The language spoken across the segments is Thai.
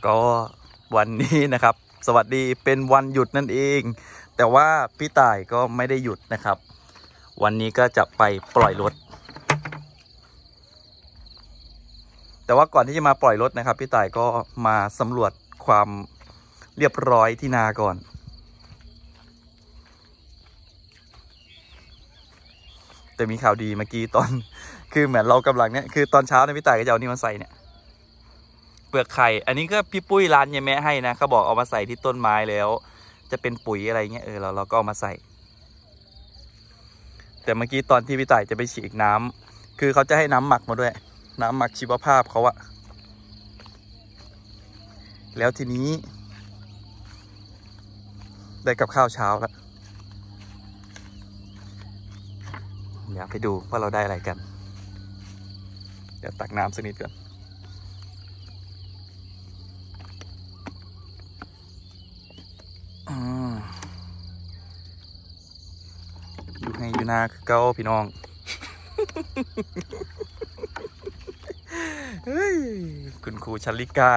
ก็วันนี้นะครับสวัสดีเป็นวันหยุดนั่นเองแต่ว่าพี่ต่ายก็ไม่ได้หยุดนะครับวันนี้ก็จะไปปล่อยรถแต่ว่าก่อนที่จะมาปล่อยรถนะครับพี่ต่ายก็มาสำรวจความเรียบร้อยที่นาก่อนแต่มีข่าวดีเมื่อกี้ตอนคือเหมือนเรากำลังเนี่ยคือตอนเช้าเนี่ยพี่ต่ายก็จะเอานี่มาใส่เนี่ยเปลือกไข่อันนี้ก็พี่ปุ้ยร้านยายแม่ให้นะเขาบอกเอามาใส่ที่ต้นไม้แล้วจะเป็นปุ๋ยอะไรเงี้ยเราก็เอามาใส่แต่เมื่อกี้ตอนที่พี่ต่ายจะไปฉีดน้ำคือเขาจะให้น้ำหมักมาด้วยน้ำหมักชีวภาพเขาอะแล้วทีนี้ได้กับข้าวเช้าแล้วเดี๋ยวไปดูว่าเราได้อะไรกันเดี๋ยวตักน้ำสักนิดก่อนอยู่ให้อยู่นาคือเก้าพี่น้องเฮ้ยคุณครูชลิกา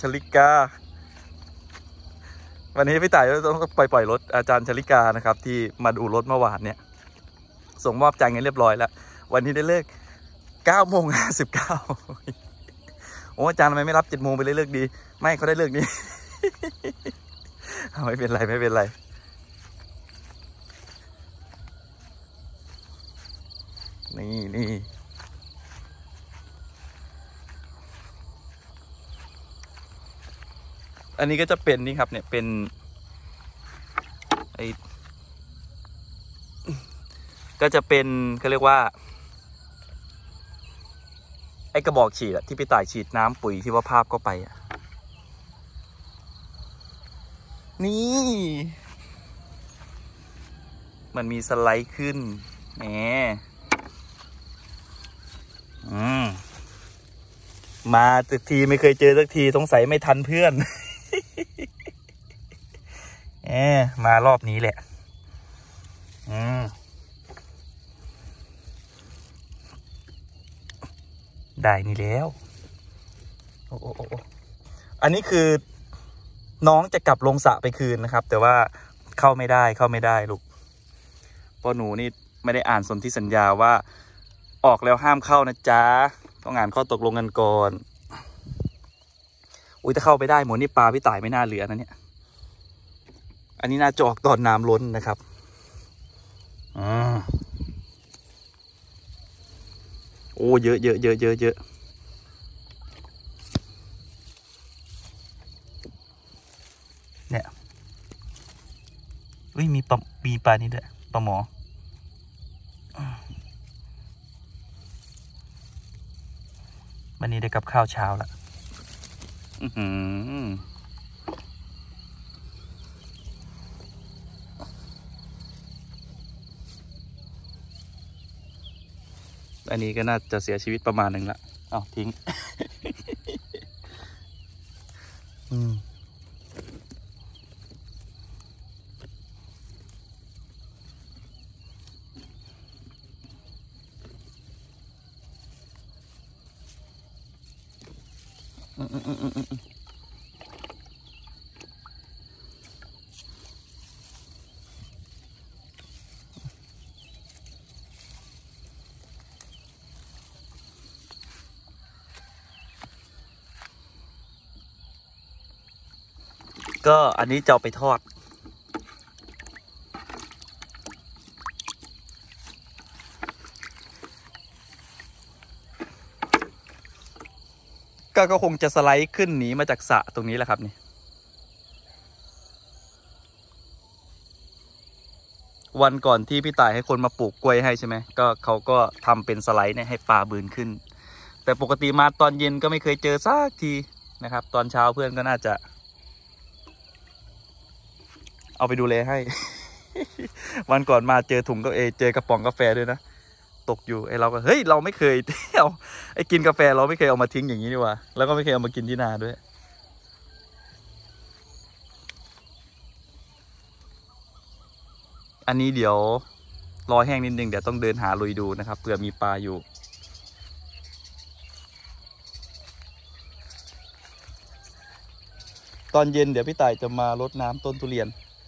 วันนี้พี่ต่ายต้องปล่อยรถอาจารย์ชลิกานะครับที่มาดูรถเมื่อวานเนี่ยส่งมอบจ่ายเงินเรียบร้อยแล้ววันนี้ได้เลิก9:59โอ้อาจารย์ทำไมไม่รับ7 โมงไปเลยเลิกดีไม่เขาได้เลิกนี้ ไม่เป็นไรนี่อันนี้ก็จะเป็นนี่ครับเนี่ยเป็นก็จะเป็นเขาเรียกว่าไอ้กระบอกฉีดที่พี่ต่ายฉีดน้ำปุ๋ยที่ว่าภาพก็ไปนี่มันมีสไลด์ขึ้นแหมมาสักทีไม่เคยเจอสักทีสงสัยไม่ทันเพื่อน มารอบนี้แหละได้นี่แล้วโอ้อันนี้คือน้องจะกลับลงสระไปคืนนะครับแต่ว่าเข้าไม่ได้ลูกเพราะหนูนี่ไม่ได้อ่านสนธิสัญญาว่าออกแล้วห้ามเข้านะจ๊ะต้องอ่านข้อตกลงกันก่อนอุ้ยถ้าเข้าไปได้หมดนี่ปลาพี่ต่ายไม่น่าเหลือนะเนี่ยอันนี้น่าจะออกตอนน้ำล้นนะครับโอ้เยอะเนี่ยอุ้ยมีปลานี่ด้วยปลาหมอวันนี้ได้กับข้าวเช้าละอันนี้ก็น่าจะเสียชีวิตประมาณหนึ่งละเอาทิ้งก็อันนี้จะเอาไปทอดก็คงจะสไลด์ขึ้นหนีมาจากสระตรงนี้แหละครับนี่วันก่อนที่พี่ต่ายให้คนมาปลูกกล้วยให้ใช่ไหมก็เขาก็ทำเป็นสไลด์เนี่ยให้ปลาบืนขึ้นแต่ปกติมาตอนเย็นก็ไม่เคยเจอสักทีนะครับตอนเช้าเพื่อนก็น่าจะเอาไปดูแลให้ วันก่อนมาเจอถุงก็เจอกระป๋องกาแฟด้วยนะตกอยู่ไอเราก็เฮ้ยเราไม่เคยเอาไอกินกาแฟเราไม่เคยเอามาทิ้งอย่างนี้ดีกว่าแล้วก็ไม่เคยเอามากินที่นาด้วยอันนี้เดี๋ยวรอแห้งนิดนึงเดี๋ยวต้องเดินหาลุยดูนะครับเผื่อมีปลาอยู่ อตอนเย็นเดี๋ยวพี่ต่ายจะมารดน้ำต้นทุเรียน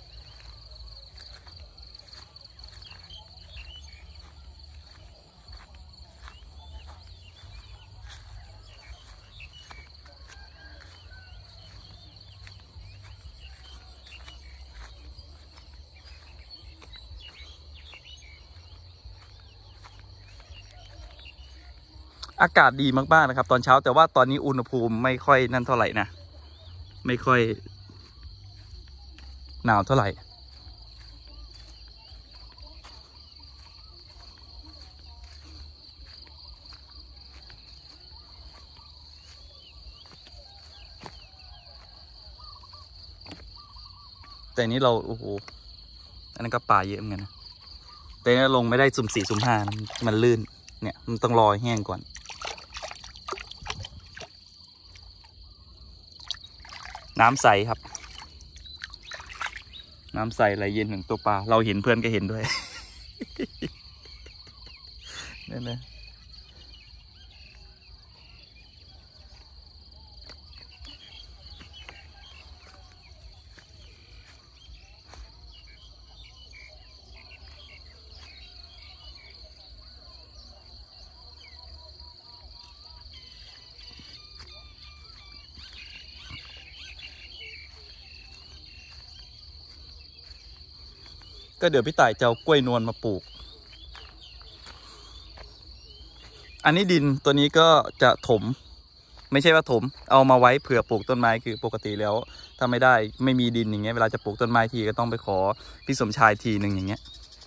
อากาศดีมากๆนะครับตอนเช้าแต่ว่าตอนนี้อุณหภูมิไม่ค่อยนั่นเท่าไหร่นะไม่ค่อยหนาวเท่าไหร่แต่นี้เราโอ้โหอันนั้นก็ป่าเยอะเหมือนกันนะแต่นี้ลงไม่ได้สุ่ม4สุ่ม5นะมันลื่นเนี่ยมันต้องรอแห้งก่อนน้ำใสครับน้ำใสไหลเย็นถึงตัวปลาเราเห็นเพื่อนก็เห็นด้วย นั่นนะก็เดี๋ยวพี่ต่ายจะเอากล้วยนวลมาปลูกอันนี้ดินตัวนี้ก็จะถมไม่ใช่ว่าถมเอามาไว้เผื่อปลูกต้นไม้คือปกติแล้วถ้าไม่ได้ไม่มีดินอย่างเงี้ยเวลาจะปลูกต้นไม้ทีก็ต้องไปขอพี่สมชายทีหนึ่งอย่างเงี้ย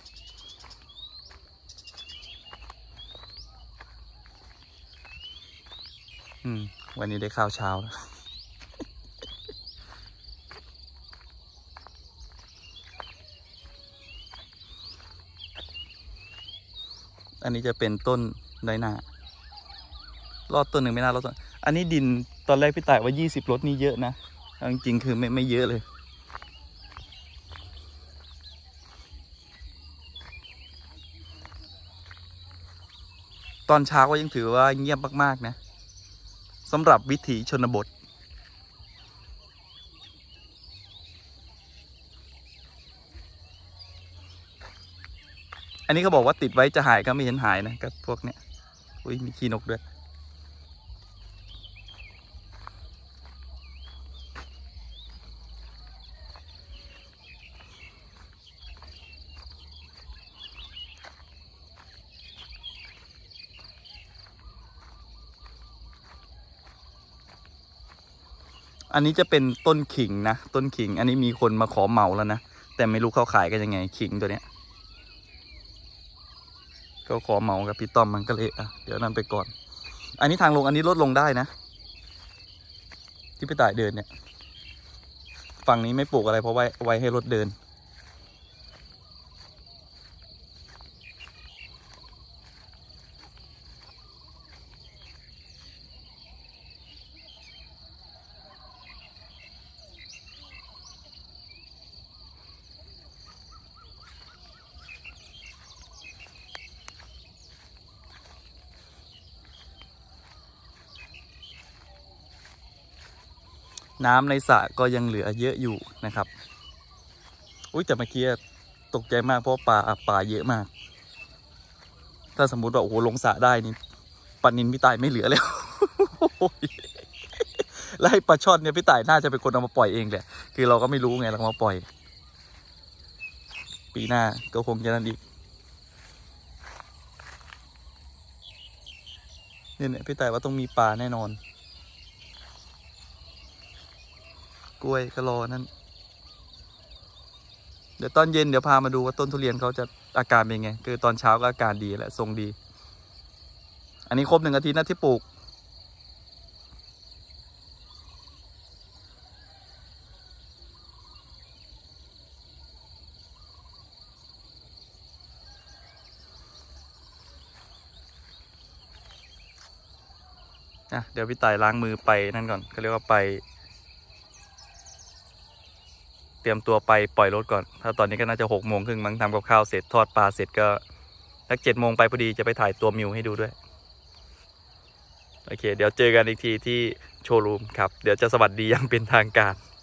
วันนี้ได้ข้าวเช้าแล้วอันนี้จะเป็นต้นน้อยหน้ารอดต้นหนึ่งไม่น่ารอดต้นอันนี้ดินตอนแรกพี่ต่ายว่า20 รถนี่เยอะนะจริงๆคือไม่เยอะเลยตอนเช้าก็ยังถือว่าเงียบมากๆนะสำหรับวิถีชนบทอันนี้เขาบอกว่าติดไว้จะหายก็ไม่เห็นหายนะกับพวกเนี้ยอุ้ยมีขี้นกด้วยอันนี้จะเป็นต้นขิงนะต้นขิงอันนี้มีคนมาขอเหมาแล้วนะแต่ไม่รู้เขาขายกันยังไงขิงตัวเนี้ยเขาขอเหมากับพี่ต้อมมันก็เลยเดี๋ยวนั่นไปก่อนอันนี้ทางลงอันนี้ลดลงได้นะที่พี่ต่ายเดินเนี่ยฝั่งนี้ไม่ปลูกอะไรเพราะไว้ให้รถเดินน้ำในสระก็ยังเหลือเยอะอยู่นะครับอุ้ยแต่เมื่อกี้ตกใจมากเพราะปลาเยอะมากถ้าสมมุติว่าโอ้โหลงสระได้นี่ปลานิลพี่ต่ายไม่เหลือแล้ว แล้วให้ปลาช่อนเนี่ยพี่ต่ายน่าจะเป็นคนเอามาปล่อยเองแหละคือเราก็ไม่รู้ไงเรามาปล่อยปีหน้าก็คงจะนั่นอีกเนี่ยพี่ต่ายว่าต้องมีปลาแน่นอนกล้วยก็รอนั่นเดี๋ยวตอนเย็นเดี๋ยวพามาดูว่าต้นทุเรียนเขาจะอาการเป็นไงคือตอนเช้าก็อาการดีแหละทรงดี อันนี้ครบ1 อาทิตย์นะที่ปลูกเดี๋ยวพี่ต่ายล้างมือไปนั่นก่อนเขาเรียกว่าไปเตรียมตัวไปปล่อยรถก่อนถ้าตอนนี้ก็น่าจะ6 โมงครึ่งมั้งทำกับข้าวเสร็จทอดปลาเสร็จก็สัก7 โมงไปพอดีจะไปถ่ายตัวมิวให้ดูด้วยโอเคเดี๋ยวเจอกันอีกทีที่โชว์รูมครับเดี๋ยวจะสวัสดีอย่างเป็นทางการ